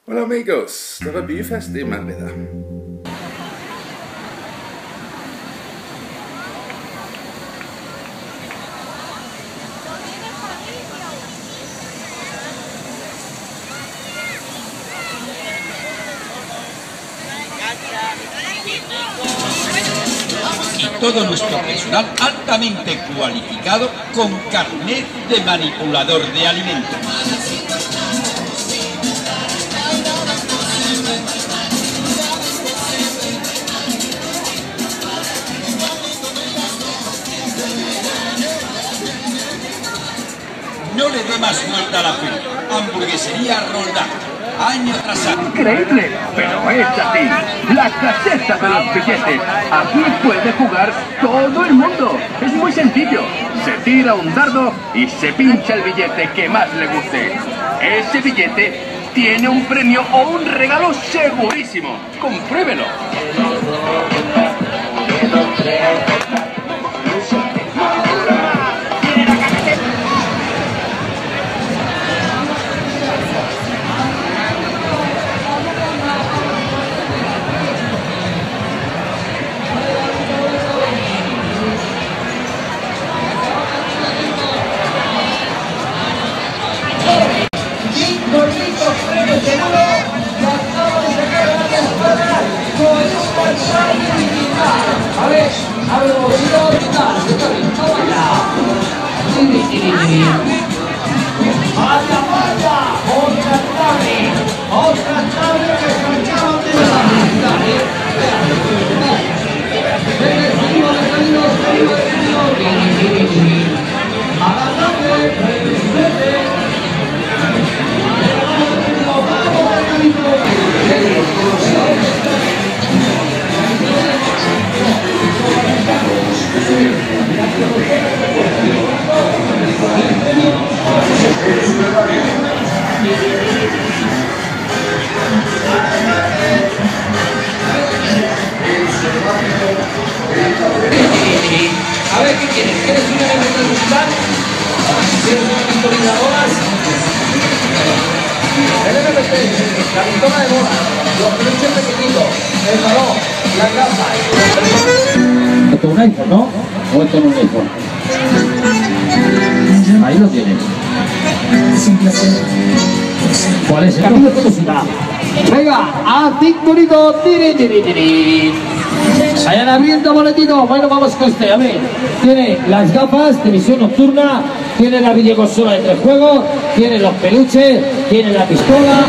Hola amigos, det var byfest i Mærvida. Y todo nuestro personal altamente cualificado con carnet de manipulador de alimentos. No le dé más vuelta a la peli. Hamburguesería Roldán, año tras año. Increíble, pero es así. La caseta de los billetes. Aquí puede jugar todo el mundo. Es muy sencillo. Se tira un dardo y se pincha el billete que más le guste. Ese billete tiene un premio o un regalo segurísimo. Compruébelo. A ver, ¿qué quieres? ¿Quieres una de musical? ¿Quieres una pistolina de bolas? El MPC, la pistola de bolas, los peluches pequeñitos, el balón, las gafas. Esto es un iPhone, ¿no? ¿O esto no es un iPhone? Ahí lo tienes. ¿Cuál es el camino de música? Venga, a 5 minutos, tiri, tiri, tiri. Vayan abriendo boletitos. Bueno, vamos con este. A ver, tiene las gafas de visión nocturna, tiene la videoconsola de 3 juegos, tiene los peluches, tiene la pistola.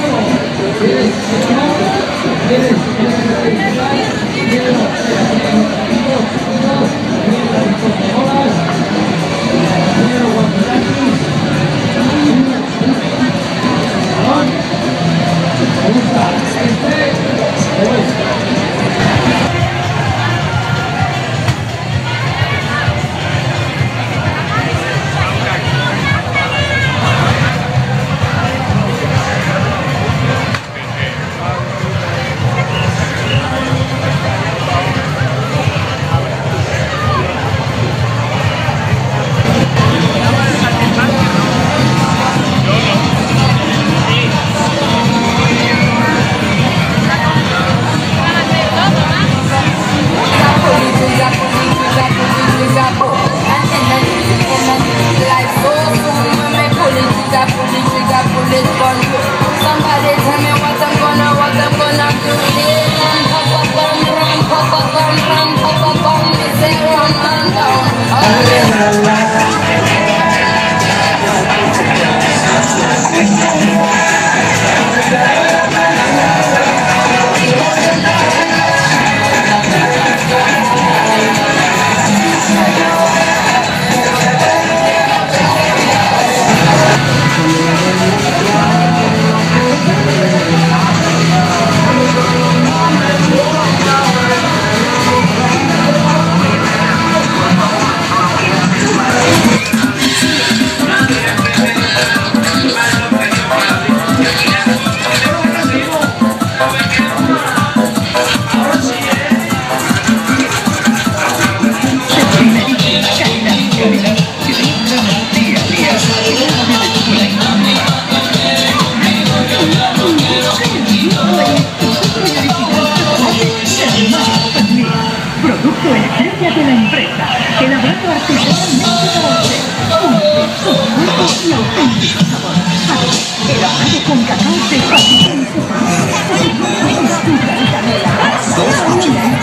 con cacao de Paquita. Azúcar y canela.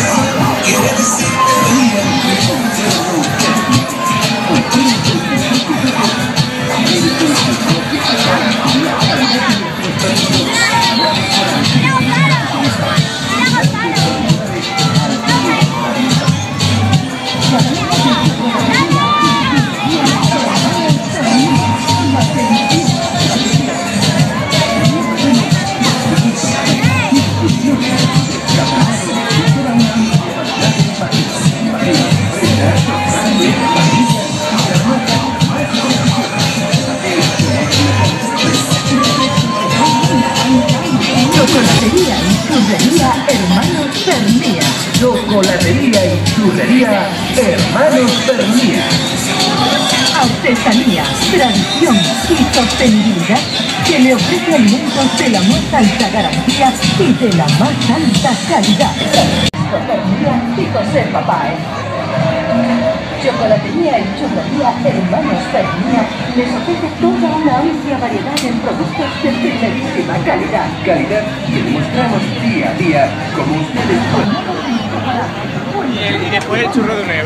Chocolatería y churrería Hermanos Pernía. Chocolatería y churrería Hermanos Pernía. Artesanía, tradición y sostenibilidad que le ofrece alimentos de la más alta garantía y de la más alta calidad. Pernía y José Papá. Chocolatería y churrería Hermanos Pernía les ofrece toda una amplia variedad en productos de primerísima calidad. Calidad que demostramos día a día como ustedes pueden. Y después el churro de €1.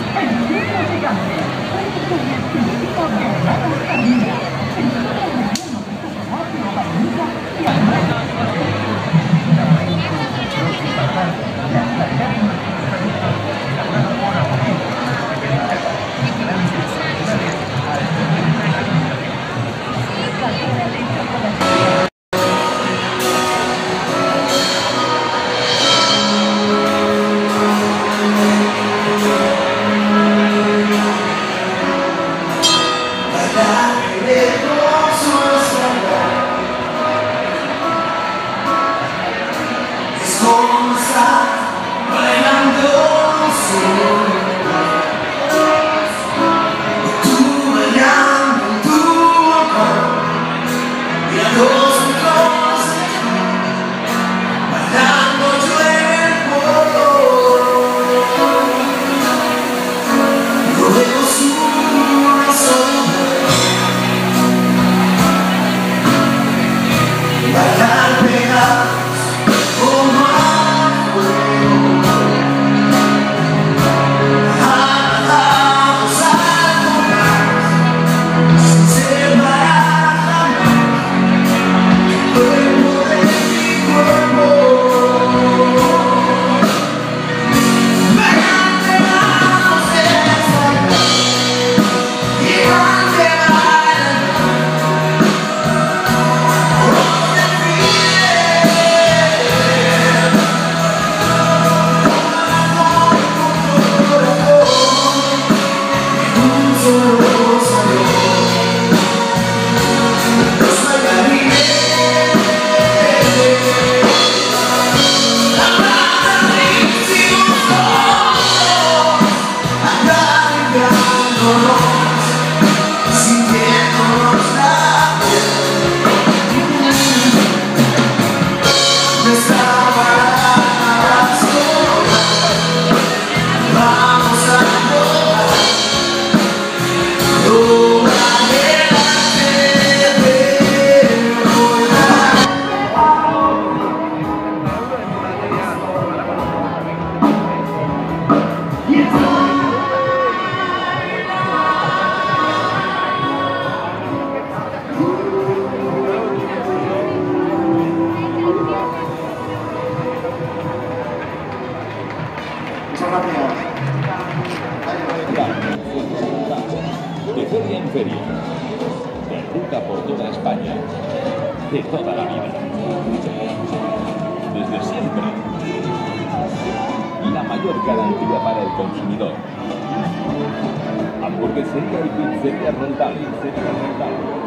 De feria en feria, de ruta por toda España, de toda la vida, desde siempre, la mayor garantía para el consumidor. Hamburguesería y pizzería Rondal.